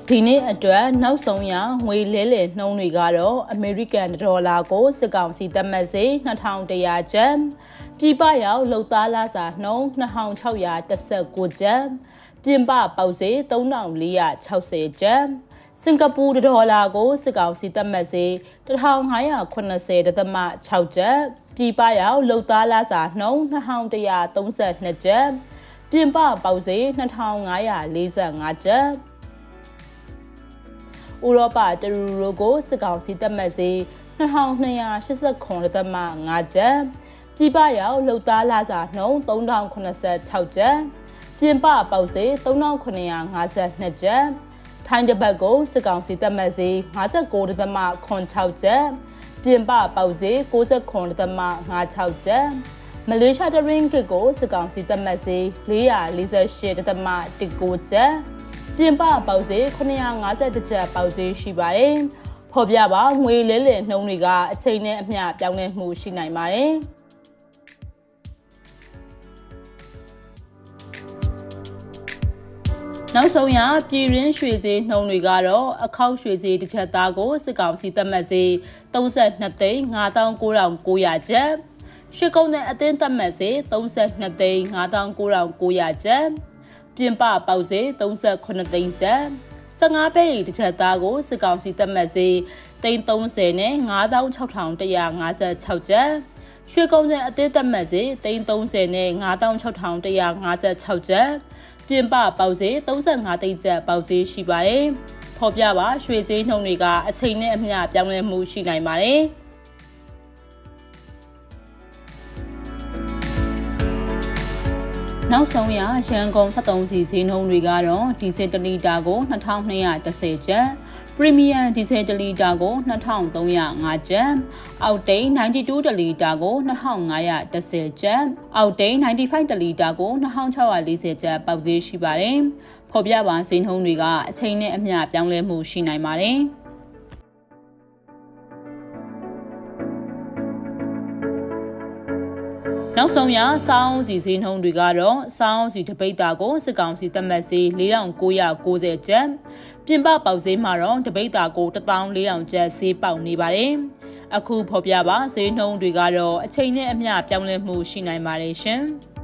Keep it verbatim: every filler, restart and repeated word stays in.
ဒီနေ့အတွက်နောက်ဆုံးရငွေလဲလှယ်နှုန်းတွေကတော့အမေရိကန်ဒေါ်လာကိုစစ်ကောင်စီသတ်မှတ်စေနှစ်ထောင်တစ်ရာကျပ်ပြည်ပရောက်လှုပ်သားလာစာနှုန်းနှစ်ထောင်ခြောက်ရာတစ်ဆယ့်ကိုကျပ်ပြင်ပပေါက်စေသုံးထောင်လေးရာခြောက်ဆယ်ကျပ်စင်ကာပူဒေါ်လာကိုစစ်ကောင်စီသတ်မှတ်စေတစ်ထောင်ငါးရာခုနှစ်ဆယ်သမခြောက်ကျပ်ပြည်ပရောက်လှုပ်သားလာစာနှုန်းနှစ်ထောင်တစ်ရာသုံးဆယ်နှစ်ကျပ်ပြင်ပပေါက်စေနှစ်ထောင်ငါးရာလေးဆယ်ငါးကျပ်ဥရောပတရူရိုကိုစစ်ကောင်စီသတ်မှတ်စေနှစ်ထောင်နှစ်ရာရှစ်ဆယ့်ခုနှစ်သမငါးကျပ်ပြည်ပရောက်လှုပ်သားလာစာနှုန်းသုံးထောင်ခုနှစ်ဆယ်ခြောက်ကျပ်ပြင်ပပေါက်စေသုံးထောင်ခုနှစ်ရာငါးဆယ်နှစ်ကျပ်ထိုင်းတပတ်ကိုစစ်ကောင်စီသတ်မှတ်စေငါးဆယ့်ကိုးသမခွန်ခြောက်ကျပ်ပြင်ပပေါက်စေကိုးဆယ့်ခုနှစ်သမငါးခြောက်ကျပ်မလေးရှားတရင်းကစ်ကိုစစ်ကောင်စီသတ်မှတ်စေလေးရာလေးဆယ်ရှစ်သမတစ်ကိုကျပ်ပြင်ပပေါက်စေခုနှစ်ရာငါးဆယ်တစ်ကျပ်ပေါက်စေရှိပါတယ်။ဖော်ပြပါငွေလဲလှယ်နှုန်းတွေကအချိန်နဲ့အမျှပြောင်းလဲမှုရှိနိုင်ပါတယ်။နောက်ဆုံးရပြည်ရင်းရွှေဈေးနှုန်းတွေကတော့အခောက်ရွှေဈေးတစ်ချက်သားကိုစစ်ကောင်စီသတ်မှတ်စေသုံးဆယ့်နှစ်သိန်းငါးသောင်းကိုးထောင်ကိုးရာကျပ်ရွှေကုန်းတဲ့အသင်းသတ်မှတ်စေသုံးဆယ့်နှစ်သိန်းငါးသောင်းကိုးထောင်ကိုးရာကျပ်ပြင်ပပေါက်စေသုံးဆယ့်ခုနှစ်သိန်းကျပ်ဆယ့်ငါးပဲ့တစ်ချက်သားကိုစစ်ကောင်စီသတ်မှတ်စေသိန်းသုံးဆယ်နဲ့ငါးသောင်းခြောက်ထောင်တစ်ရာငါးဆယ့်ခြောက်ကျပ်ရွှေကုန်းတဲ့အသင်းသတ်မှတ်စေသိန်းသုံးဆယ်နဲ့ငါးသောင်းခြောက်ထောင်တစ်ရာငါးဆယ့်ခြောက်ကျပ်ပြင်ပပေါက်စေသုံးဆယ့်ငါးသိန်းကျပ်ပေါက်စေရှိပါတယ်။ဖော်ပြပါရွှေဈေးနှုန်းတွေကအချိန်နဲ့အမျှပြောင်းလဲမှုရှိနိုင်ပါတယ်။နောက်ဆုံးရရန်ကုန်စက်သုံးစီဈေးနှုန်းတွေကတော့ဒီဇယ်တစ်လီတာကိုနှစ်ထောင်နှစ်ရာတစ်ဆယ်ကျပ်ပရီမီယံဒီဇယ်တစ်လီတာကိုနှစ်ထောင်သုံးရာငါးကျပ်အောက်တိန်နိုင်းတီတူးတစ်လီတာကိုနှစ်ထောင်ငါးရာတစ်ဆယ်ကျပ်အောက်တိန်နိုင်းတီဖိုက်တစ်လီတာကိုနှစ်ထောင်ခြောက်ရာလေးဆယ်ကျပ်ပေါက်ဈေးရှိပါတယ်ဖော်ပြပါဈေးနှုန်းတွေကအချိန်နဲ့အမျှပြောင်းလဲမှုရှိနိုင်ပါတယ်နောက်ဆုံးရစောင်းစီဈေးနှုန်းတွေကတော့စောင်းစီတပိတ်တာကိုစစ်ကောင်စီသတ်မှတ်စေလေးထောင်ကိုးရာကိုးဆယ်ကျပ်ပြင်ပပေါက်ဈေးမှာတော့တပိတ်တာကိုတစ်သောင်းလေးထောင်ကျပ်ဈေးပေါက်နေပါတယ်အခုဖော်ပြပါဈေးနှုန်းတွေကတော့အချိန်နဲ့အမျှပြောင်းလဲမှုရှိနိုင်ပါတယ်ရှင်။